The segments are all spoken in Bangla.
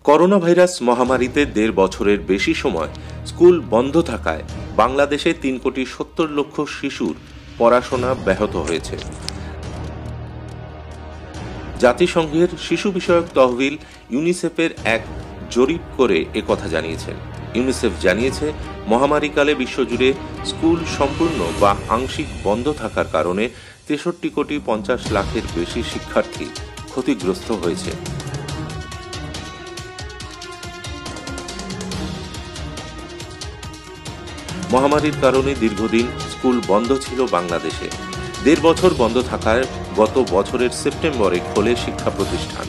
করোনা ভাইরাস মহামারীতে ১.৫ বছরের বেশি সময় স্কুল বন্ধ থাকায় বাংলাদেশে ৩,৭০,০০,০০০ শিশুর পড়াশোনা ব্যাহত হয়েছে। জাতিসংঘের শিশু বিষয়ক তহবিল ইউনিসেফের এক জরিপ করে একথা জানিয়েছেন। ইউনিসেফ জানিয়েছে, মহামারীকালে বিশ্বজুড়ে স্কুল সম্পূর্ণ বা আংশিক বন্ধ থাকার কারণে ৬৩,৫০,০০,০০০-এর বেশি শিক্ষার্থী ক্ষতিগ্রস্ত হয়েছে। মহামারীর কারণে দীর্ঘদিন স্কুল বন্ধ ছিল বাংলাদেশে। ১.৫ বছর বন্ধ থাকায় গত বছরের সেপ্টেম্বরে খোলে শিক্ষা প্রতিষ্ঠান।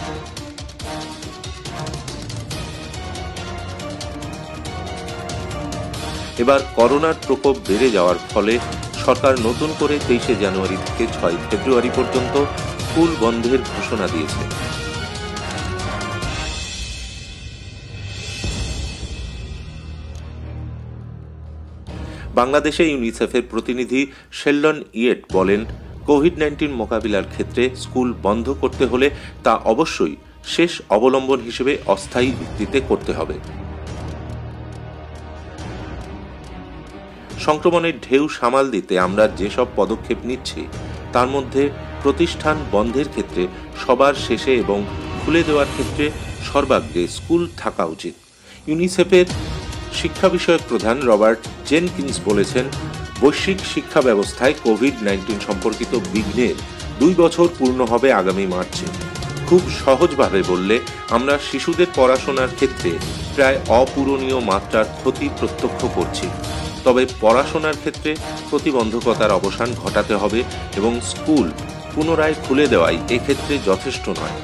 এবার করোনার প্রকোপ বেড়ে যাওয়ার ফলে সরকার নতুন করে ২৩শে জানুয়ারি থেকে ৬ ফেব্রুয়ারি পর্যন্ত স্কুল বন্ধের ঘোষণা দিয়েছে। বাংলাদেশে ইউনিসেফের প্রতিনিধি শেলডন ইয়েট বলেন, কোভিড-১৯ মোকাবিলার ক্ষেত্রে স্কুল বন্ধ করতে হলে তা অবশ্যই শেষ অবলম্বন হিসেবে অস্থায়ী ভিত্তিতে করতে হবে। সংক্রমণের ঢেউ সামাল দিতে আমরা যেসব পদক্ষেপ নিচ্ছি তার মধ্যে প্রতিষ্ঠান বন্ধের ক্ষেত্রে সবার শেষে এবং খুলে দেওয়ার ক্ষেত্রে সর্বাগ্রে স্কুল থাকা উচিত। ইউনিসেফের শিক্ষা বিষয়ক প্রধান রবার্ট জেনকিন্স বলেছেন, বৈশ্বিক শিক্ষা ব্যবস্থায় কোভিড-১৯ সম্পর্কিত বিঘ্নের ২ বছর পূর্ণ হবে আগামী মার্চে। খুব সহজভাবে বললে আমরা শিশুদের পড়াশোনার ক্ষেত্রে প্রায় অপূরণীয় মাত্রার ক্ষতি প্রত্যক্ষ করছি। তবে পড়াশোনার ক্ষেত্রে প্রতিবন্ধকতার অবসান ঘটাতে হবে এবং স্কুল পুনরায় খুলে দেওয়াই এক্ষেত্রে যথেষ্ট নয়।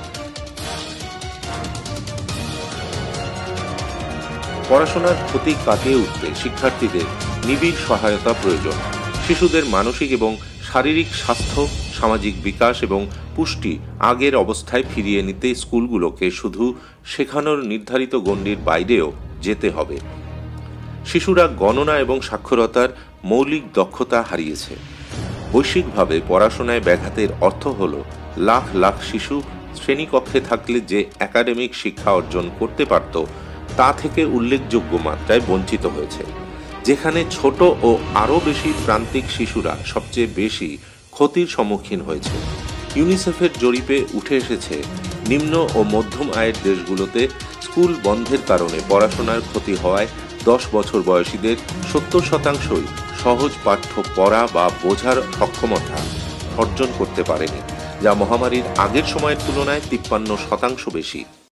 পড়াশোনার ক্ষতি কাটিয়ে উঠতে শিক্ষার্থীদের নিবিড় সহায়তা প্রয়োজন। শিশুদের মানসিক এবং শারীরিক স্বাস্থ্য, সামাজিক বিকাশ এবং পুষ্টি আগের অবস্থায় ফিরিয়ে নিতে স্কুলগুলোকে শুধু শেখানোর নির্ধারিত গণ্ডির বাইরেও যেতে হবে। শিশুরা গণনা এবং সাক্ষরতার মৌলিক দক্ষতা হারিয়েছে। বৈশ্বিকভাবে পড়াশোনায় ব্যাঘাতের অর্থ হল লাখ লাখ শিশু শ্রেণীকক্ষে থাকলে যে একাডেমিক শিক্ষা অর্জন করতে পারত তা থেকে উল্লেখযোগ্য মাত্রায় বঞ্চিত হয়েছে। যেখানে ছোট ও আরও বেশি প্রান্তিক শিশুরা সবচেয়ে বেশি ক্ষতির সম্মুখীন হয়েছে। ইউনিসেফের জরিপে উঠে এসেছে, নিম্ন ও মধ্যম আয়ের দেশগুলোতে স্কুল বন্ধের কারণে পড়াশোনার ক্ষতি হওয়ায় ১০ বছর বয়সীদের ৭০% সহজ পাঠ্য পড়া বা বোঝার সক্ষমতা অর্জন করতে পারেনি, যা মহামারীর আগের সময়ের তুলনায় ৫৩% বেশি।